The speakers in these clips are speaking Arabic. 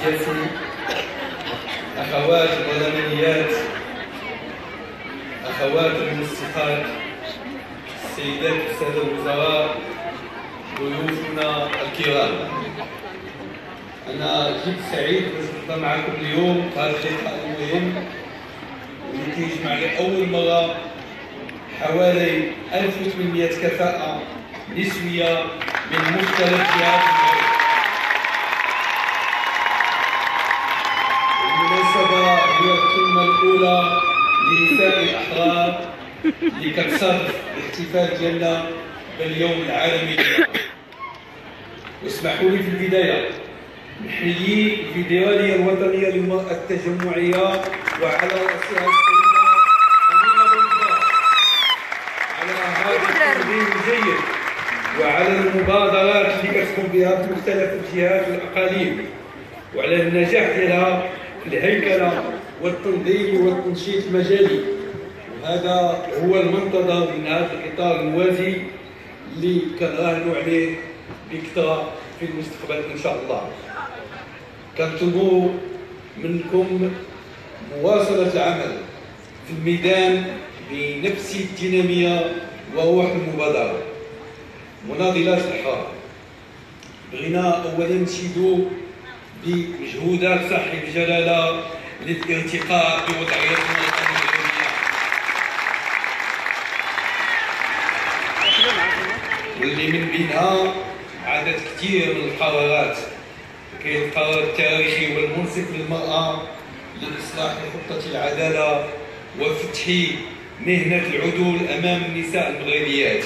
السياسي، أخوات البرلمانيات، أخوات المنسقات، السيدات السادة الوزراء، ضيوفنا الكرام، أنا جد سعيد باش نبقى معكم اليوم في هذا اللقاء المهم واللي كيجمع لأول مرة حوالي 1800 كفاءة نسوية من مختلف جهات المغرب. بالمناسبة هي القمة الأولى لنساء الأحرار اللي كتصرف الاحتفال ديالنا باليوم العالمي للمرأة. واسمحوا لي في البداية نحيي الفيدرالية الوطنية للمرأة التجمعية وعلى رأسها السيدة أمينة بنزار على هذا التنظيم الجيد وعلى المبادرات اللي كتقوم بها في مختلف الجهات والأقاليم وعلى النجاح ديالها في الهيكلة والتنظيم والتنشيط المجالي. وهذا هو المنتظر من هذا الإطار الموازي اللي كنراهنوا عليه بكثرة في المستقبل إن شاء الله. كنطلبوا منكم مواصلة العمل في الميدان بنفس الدينامية وروح المبادرة. مناضلات الأحرار، بغينا أولا نشيدوا بمجهودات صاحب الجلالة للارتقاء بوضعية المرأة المغربية، واللي من بينها عدد كثير من القرارات. كاين القرار التاريخي والمنصف للمرأة لإصلاح خطة العدالة وفتح مهنة العدول أمام النساء المغربيات.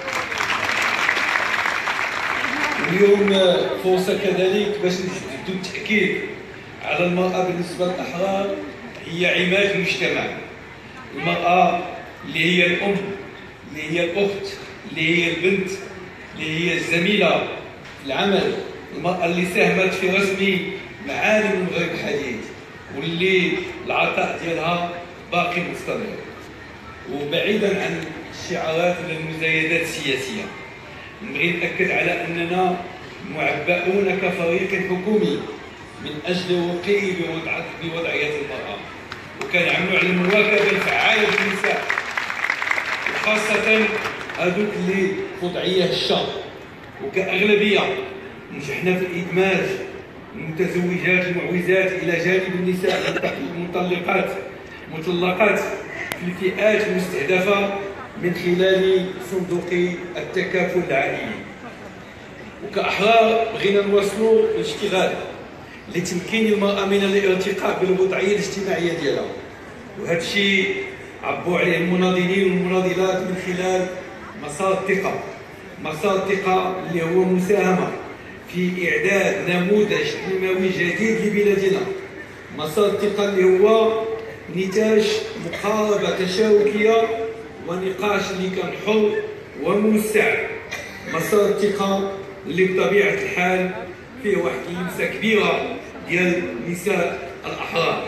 اليوم فرصة كذلك باش نجددوا التأكيد على المرأة بالنسبة للأحرار هي عماد المجتمع. المرأة اللي هي الأم، اللي هي الأخت، اللي هي البنت، اللي هي الزميلة في العمل، المرأة اللي ساهمت في رسم معالم المغرب الحديث واللي العطاء ديالها باقي مستمر. وبعيدا عن الشعارات والمزايدات السياسية، نبغي نأكد على أننا معبؤون كفريق حكومي من أجل الوقوع بوضعية المرأة، وكنعملوا على المواكبة الفعالة للنساء وخاصة هذوك اللي في وضعية هشة. وكأغلبية نجحنا في إدماج المتزوجات المعوزات إلى جانب النساء المطلقات في الفئات المستهدفة من خلال صندوق التكافل العائلي. وكأحرار بغينا نواصلوا الاشتغال لتمكين المرأة من الارتقاء بالوضعية الاجتماعية ديالها، وهذا الشيء عبوا عليه المناضلين والمناضلات من خلال مسار الثقة. مسار الثقة اللي هو مساهمة في إعداد نموذج تنموي جديد لبلادنا. مسار الثقة اللي هو نتاج مقاربة تشاركية ونقاش اللي كان حر وموسع. مسار الثقة اللي بطبيعة الحال فيه واحد اللمسة كبيرة ديال النساء الأحرار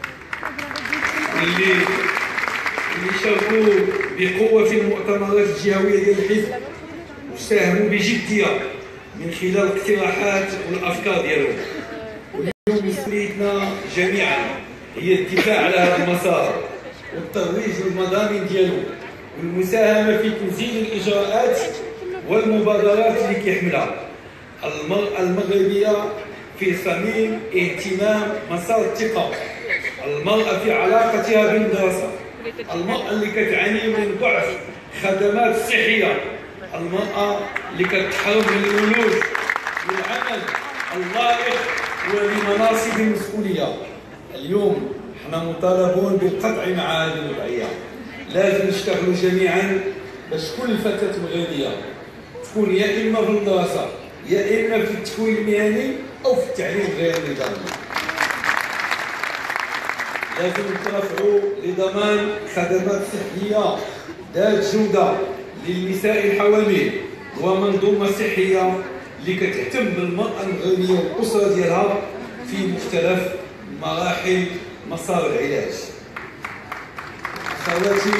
اللي شاركوا بقوة في المؤتمرات الجهوية ديال الحزب وساهموا بجدية من خلال الاقتراحات والأفكار ديالهم. واليوم مسؤوليتنا جميعا هي الدفاع على هذا المسار والترويج للمضامين ديالو والمساهمة في تنزيل الإجراءات والمبادرات اللي كيحملها. المرأة المغربية في صميم اهتمام مسار الثقة، المرأة في علاقتها بالمدرسة، المرأة اللي كتعاني من ضعف خدمات صحية، المرأة اللي كتحرم من الولوج للعمل اللائق ولمناصب المسؤولية. اليوم حنا مطالبون بالقطع مع هذه الوضعية. لازم نشتغلوا جميعا باش كل فتاة مغربية تكون يا إما في الدراسة يا إما في التكوين المهني أو في التعليم غير النظامي. لازم نترافعوا لضمان خدمات صحية ذات جودة للنساء الحوامل ومنظومة صحية اللي كتهتم بالمرأة المغربية والأسرة ديالها في مختلف مراحل مسار العلاج. خواتي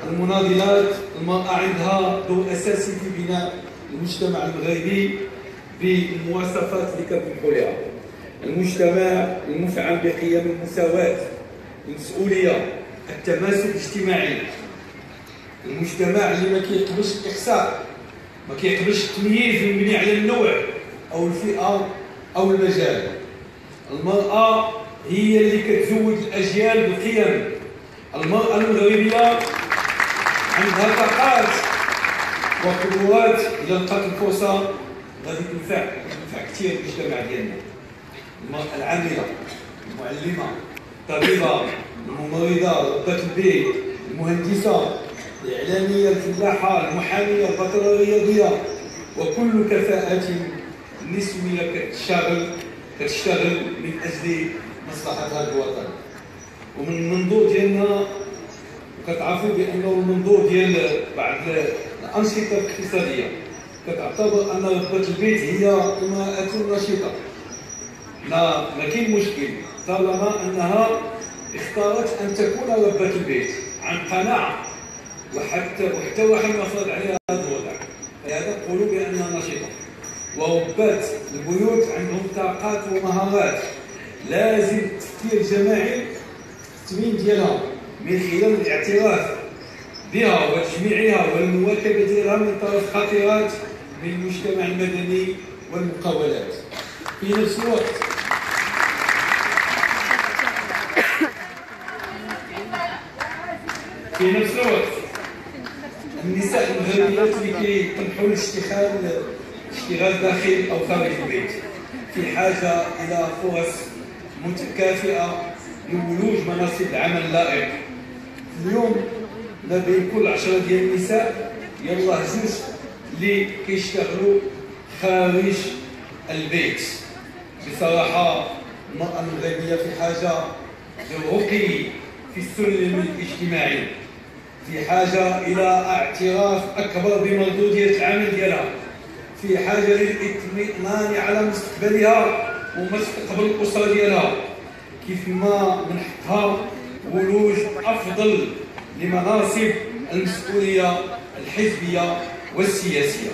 المناضلات، المرأة عندها دور أساسي في بناء المجتمع المغربي بالمواصفات اللي كنطمحوا لها. المجتمع المفعم بقيم المساواة، المسؤولية، التماسك الاجتماعي. المجتمع اللي ما كيقبلش الاقصاء، ما كيقبلش التمييز المبني على النوع او الفئه او المجال. المراه هي اللي كتزود الاجيال بالقيم. المراه المغربيه عندها طاقات وقدرات، اذا لقات الفرصه غادي تنفع كثير المجتمع ديالنا. المراه العامله، المعلمه، الطبيبه، الممرضه، ربة البيت، المهندسه، الإعلامية، الفلاحة، المحامية، البطلة الرياضية، وكل كفاءات نسوية كتشتغل من أجل مصلحة هذا الوطن. ومن المنظور ديالنا كتعرفوا بأنه المنظور ديال بعض الأنشطة الاقتصادية كتعتبر أن ربة البيت هي امرأة نشيطة. ما كاين مشكل طالما أنها اختارت أن تكون ربة البيت عن قناعة، وحتى واحد ما فرض عليها هذا الوضع، فهذا نقولوا بانها نشيطه. وربات البيوت عندهم طاقات ومهارات، لازم التفكير الجماعي التموين ديالها من خلال الاعتراف بها وتجميعها والمواكبه ديالها من طرف خطيرات من المجتمع المدني والمقاولات. في نفس الوقت النساء المغربيات اللي كيطمحوا لاشتغال داخل او خارج البيت في حاجه الى فرص متكافئه لولوج مناصب العمل اللائق. اليوم ما بين كل 10 ديال النساء يلاه 2 اللي كيشتغلوا خارج البيت. بصراحه المراه المغربيه في حاجه للرقي في السلم الاجتماعي، في حاجة إلى اعتراف أكبر بمردودية العمل ديالها، في حاجة للإطمئنان على مستقبلها ومستقبل الأسرة ديالها، كيف ما من حقها ولوج أفضل لمناصب المسؤولية الحزبية والسياسية.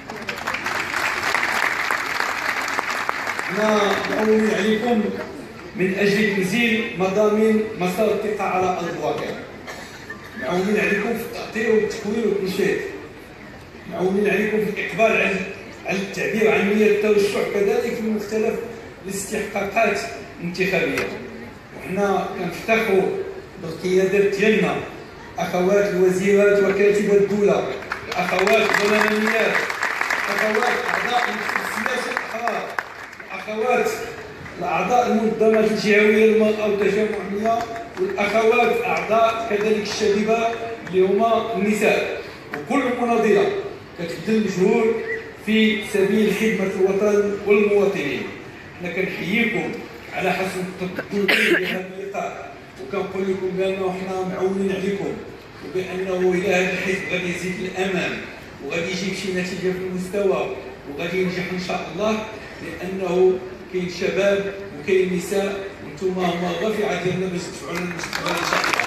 أنا معول عليكم من أجل تنزيل مضامين مسار الثقة على أرض الواقع. معاونين عليكم في التأطير والتكوين والتنشيط، معاونين عليكم في الإقبال على التعبير عن نية الترشح، كذلك في مختلف الاستحقاقات الانتخابية. وحنا كنفتخروا بالقيادات ديالنا، أخوات الوزيرات وكاتبة الدولة، الأخوات البرلمانيات، أخوات أعضاء السياسة الأحرار، أخوات الأعضاء المنظمات الجهوية للمرأة والتجمع، والأخوات أعضاء كذلك الشبيبة اللي هما النساء، وكل مناضلة كتبذل مجهود في سبيل خدمة الوطن والمواطنين. حنا كنحييكم على حسن التطبيق لهذا اللقاء، وكنقول لكم بأنه حنا معولين عليكم، وبأنه إلى هذا الحزب غادي يزيد الأمام وغادي يجيب شي نتيجة في المستوى وغادي ينجح إن شاء الله، لأنه كاين شباب وكاين نساء وانتم هما الرافعه ديالنا باش تدفعوا لنا المستقبل ان شاء الله.